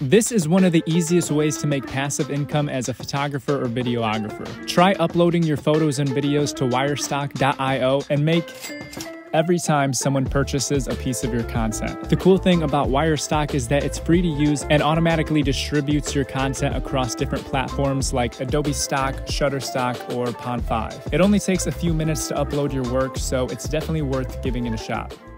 This is one of the easiest ways to make passive income as a photographer or videographer. Try uploading your photos and videos to wirestock.io and make every time someone purchases a piece of your content. The cool thing about Wirestock is that it's free to use and automatically distributes your content across different platforms like Adobe Stock, Shutterstock, or Pond5. It only takes a few minutes to upload your work, so it's definitely worth giving it a shot.